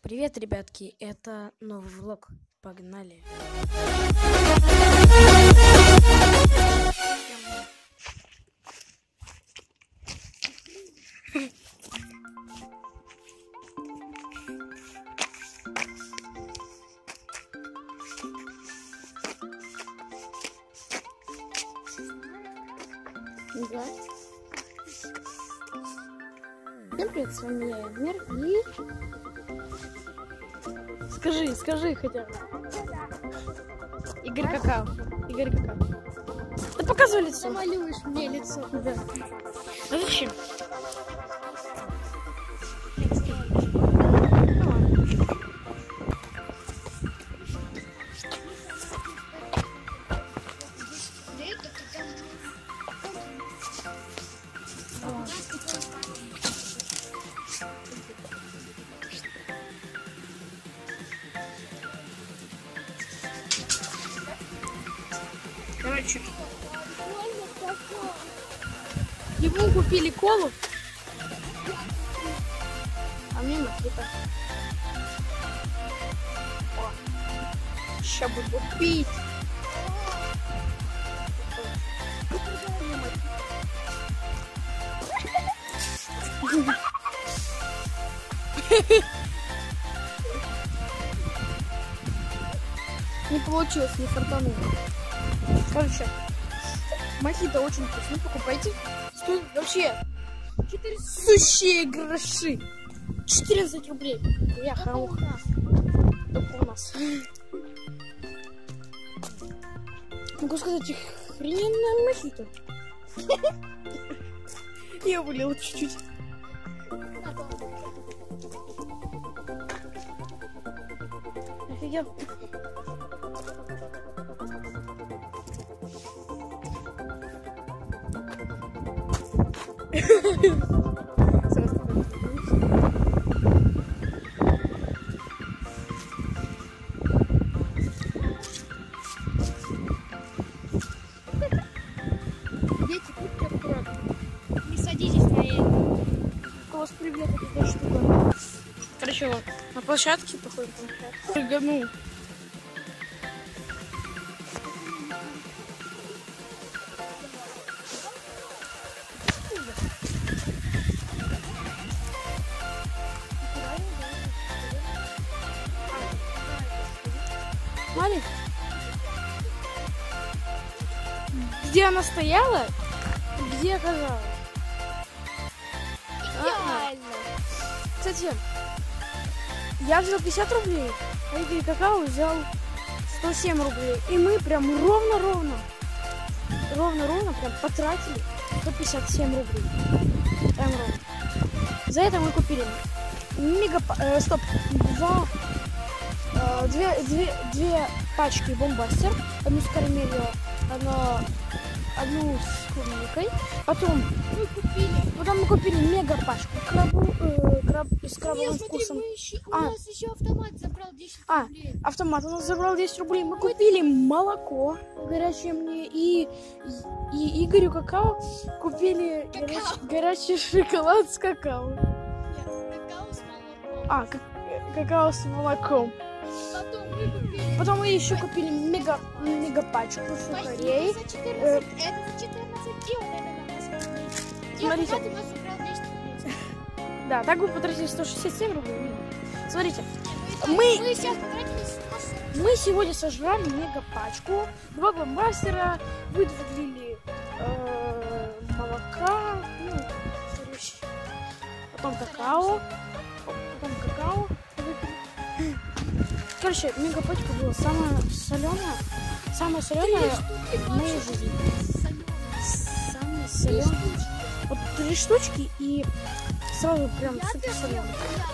Привет, ребятки, это новый влог. Погнали. Да. Всем привет, с вами я, Эдмир, и... Скажи хотя бы. Игорь Какао. Ты показывай лицо. Ты малюешь мне лицо. Да. А зачем? Короче, ему купили колу, а мне мохито. Сейчас буду пить. Не получилось, не фартануло. Короче, мохито очень вкусно, покупайте. Стоит вообще 4 сущие гроши. 14 рублей. Я хорошая. Только у нас. Могу сказать, охрененная мохито. Я вылила чуть-чуть. Офигел. Дети, будьте аккуратны. Не садитесь на это. У вас привет, это штука. Короче, вот, на площадке походим. Прыгану. Смотри, где она стояла, где оказалась. Идеально. Кстати, я взял 50 рублей, а Игорь Какао взял 107 рублей. И мы прям ровно прям потратили 157 рублей. Прям ровно. За это мы купили две пачки бомбастер, одну с карамелью, одну с клубникой. Потом мы купили мега пачку с крабовым вкусом. У нас еще автомат забрал 10 рублей. Автомат у нас забрал 10 рублей. Мы купили молоко горячее мне и Игорю Какао купили горячий шоколад с какао. Какао с молоком. Какао с молоком. Потом мы еще купили мега пачку сухарей. Это за 14, и вот это надо. Смотрите. Автомат у нас забрал 10 рублей. Да, так вы потратили 167 рублей. Смотрите, Мы сейчас потратили 100. мы сегодня сожрали мега пачку, 2 бомбастера, выдвинули молока, потом какао. Выпили. Короче, мега пачка была самая соленая в моей жизни. Самая соленая. Вот 3 штучки и сразу прям супер соленая.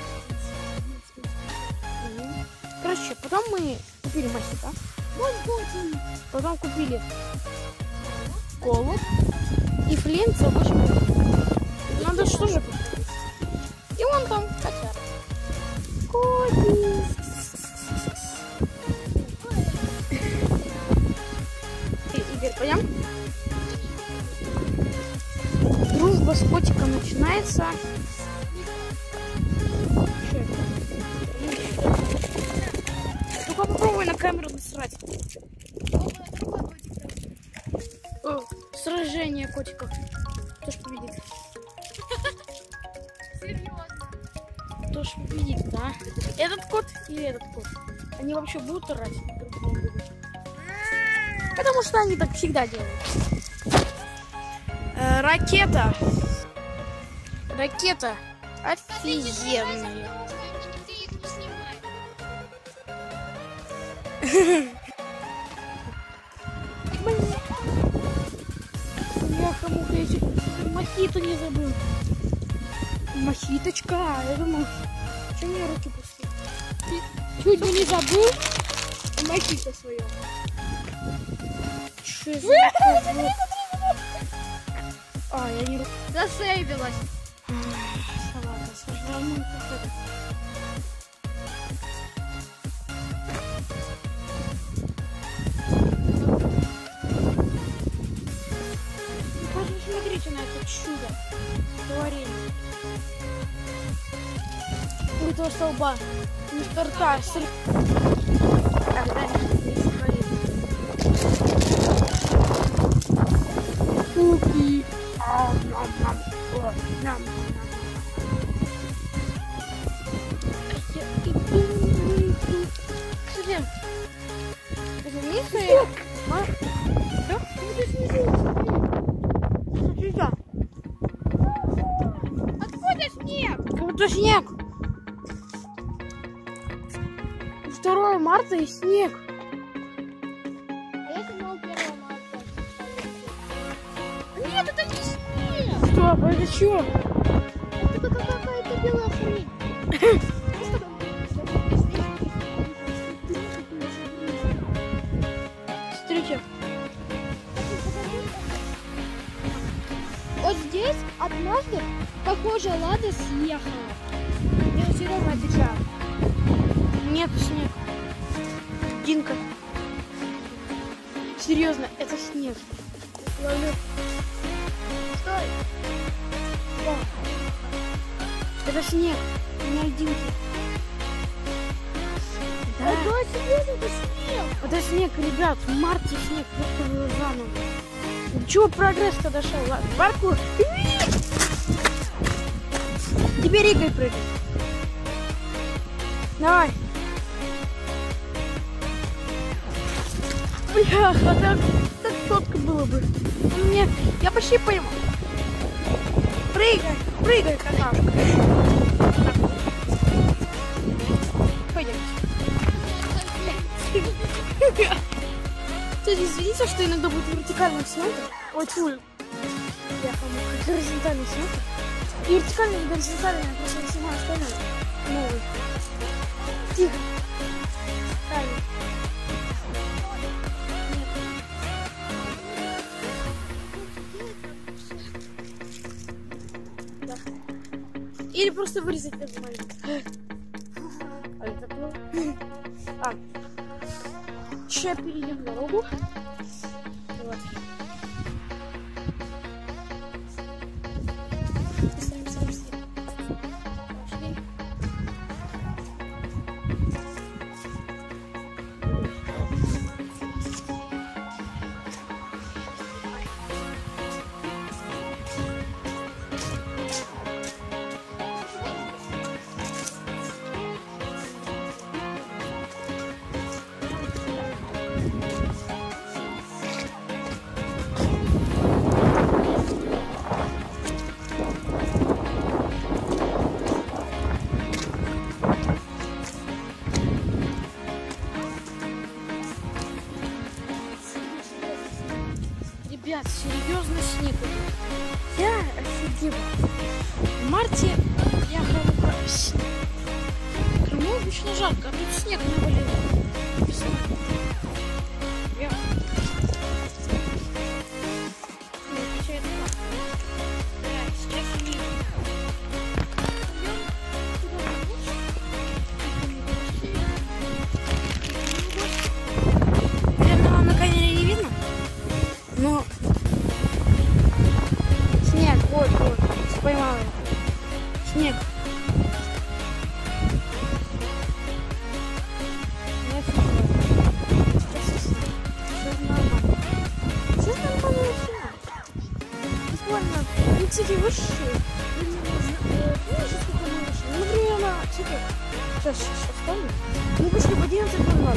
Короче, потом мы купили мохито. Потом купили колу и флинт за 8 рублей. Надо что же купить? И вон там котяра. Котик. Игорь, пойдем? Дружба с котиком начинается. Что это? камеру насрать. О, сражение котиков. Кто ж победит? Серьезно. Кто ж победит, да? Этот кот или этот кот? Они вообще будут орать друг на друга? Потому что они так всегда делают. Ракета. Ракета. Офигенная. Ты их не снимай. Бляха-муха, я чуть мохито не забыл. Мохиточка. Я думал, что у меня руки пустые. Чуть бы не забыл мохито свое. Что за козлок? А, я не... Засейвилась. Ладно, сожрал. Смотрите на это чудо творение. У этого столба мистер Тарс. Куки. Кстати, это место... Да? Откуда снег? Это снег. 2 марта и снег. А я снимал 1 марта. Нет, это не снег. Что? Это что? Это какая-то белая хрень. Смотрите. Вот здесь однажды, похоже, Лада съехала. Я серьезно отвечаю. Нет, снег. Динка. Серьезно, это снег. Ловлю. Стой. О. Это снег. Не льдинки. Да. Да, серьезно, это снег. Это снег, ребят. В марте снег. Просто заново. До чего прогресс-то дошел? Ладно, паркур. Теперь Игорь прыгай. Давай. Бляха, так четко было бы. Мне, я почти пойму. Прыгай, прыгай, какашка. Пойдем. Кстати, извините, что иногда будет вертикальный съемка. Ой, фу. Бляха-муха, горизонтальный съемка. И вертикальный, и горизонтальный, я просто не снимаю остальное. Новый. Тихо. Правильно. Да. Или просто вырезать этот момент. А это было? А. Сейчас перейдем дорогу. Вот. Пошли. Ребят, серьезно снег идет. Я офигела. В марте я в Крыму обычно жарко, а тут снег навалил. Наверное, вам на камере не видно, но снег, вот, поймала. Снег. Я офигела. Сейчас оставлю. Мы пошли в 11:00.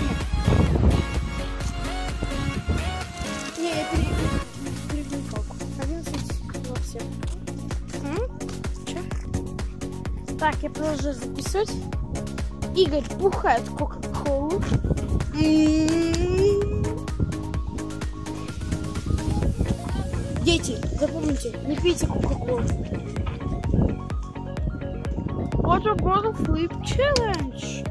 Не, я перегнул палку. 11:27. Че? Так, я продолжаю записывать. Игорь бухает кока-колу. Дети, запомните, не пейте кока-колу. Water bottle flip challenge.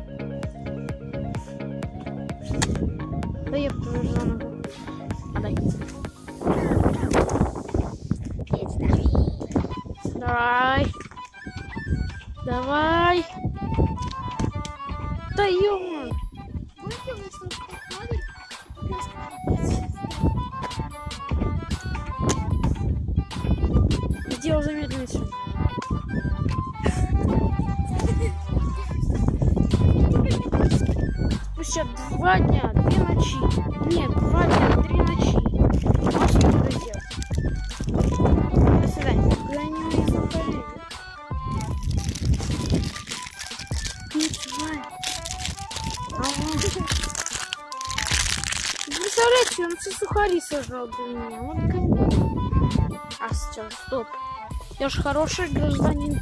Да я повезла ногу. Дай. Давай. Давай. Да ё-моё. Сделал замедленность. Спустя 2 дня, 2 ночи. Нет, 2 дня, 3 ночи. Вот что надо сделать. До свидания. Когда они меня заполняют. Представляете, он все сухари сожрал для меня. Вот как... А сейчас, стоп. Я ж хороший гражданин.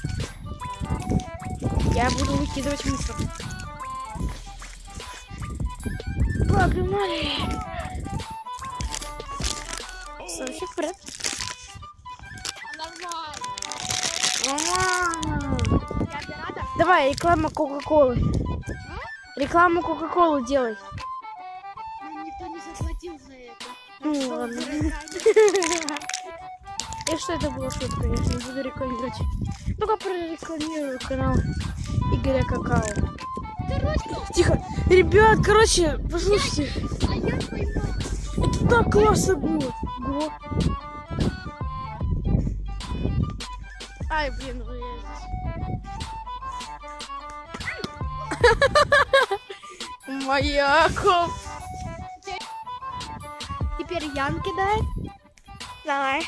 Я буду выкидывать мусор. Погнали. Совсем вперед. Нормально. Давай, реклама Кока-Колы. Рекламу Кока-Колы делай. Никто не заплатил за это. Ну ладно. И что это было шутка, я не буду рекламировать. Только прорекламирую канал Игоря Какао. Тихо. Ребят, короче, послушайте. А я поймал. Это так классно было. Го. Ай, блин, ну я здесь. Маяков. Теперь Ян кидает. Давай.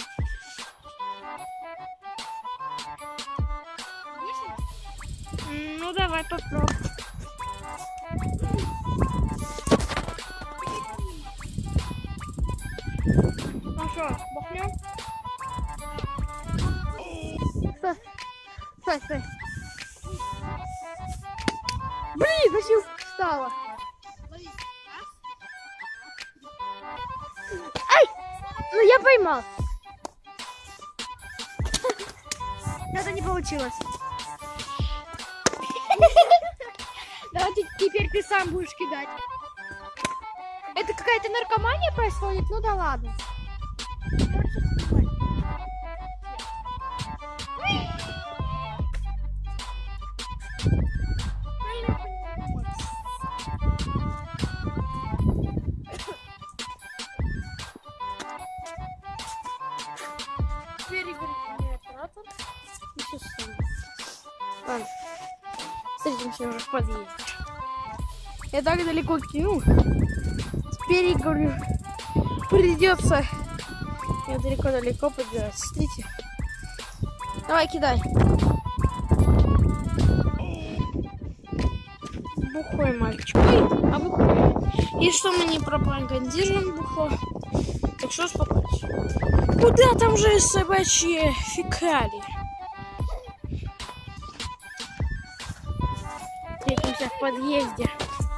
Ну давай попробуй. Ну что, бахнем? Стой. Блин, носилка встала. Ай! Ну я поймал. Это не получилось. Давайте теперь ты сам будешь кидать. Это какая-то наркомания происходит? Ну да ладно. Теперь Игорь мне оператор. И все сам. Ладно. Встретимся уже в подъезде. Я так далеко кинул. Теперь Игорю придется я далеко подбираться. Смотрите. Давай, кидай. Бухой мальчик. Ой, а бухой. И что мы не пропагандируем бухло. Так что успокойся. Куда там же собачьи фекалии? Встретимся в подъезде.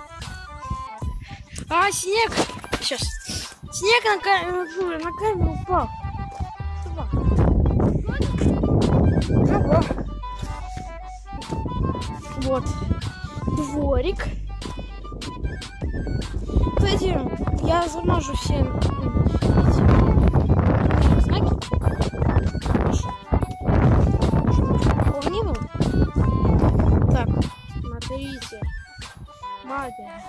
А, снег! Сейчас. Снег на камеру упал. Ого. Вот. Дворик. Кстати, я замажу все знаки. Такого не было? Так, смотрите. Мабия.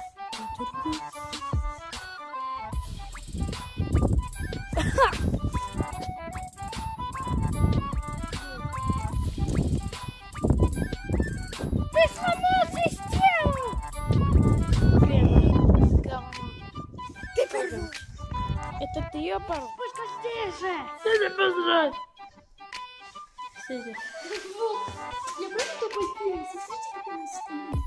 Ты сломал систему! Блин, говно. Ты порвал. Это ты ее порвал? Подожди же. Это поздравь. Смотрите. Я просто тупой. Смотрите, как она стоит.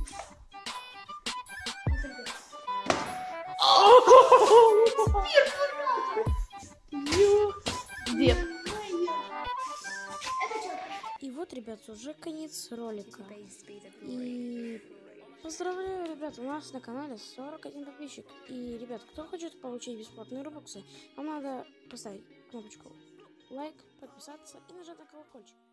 Где? И вот, ребят, уже конец ролика. И поздравляю, ребят, у нас на канале 41 подписчик. И, ребят, кто хочет получить бесплатные робоксы, вам надо поставить кнопочку лайк, подписаться и нажать на колокольчик.